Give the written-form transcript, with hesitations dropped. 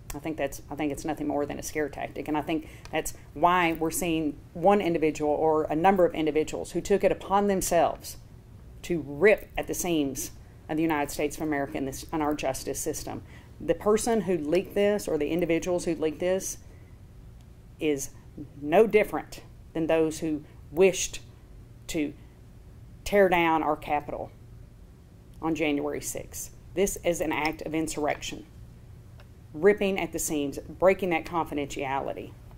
I think it's nothing more than a scare tactic, and I think that's why we're seeing one individual or a number of individuals who took it upon themselves to rip at the seams of the United States of America and our justice system. The person who leaked this, or the individuals who leaked this, is no different than those who wished to tear down our Capitol on January 6th. This is an act of insurrection, ripping at the seams, breaking that confidentiality.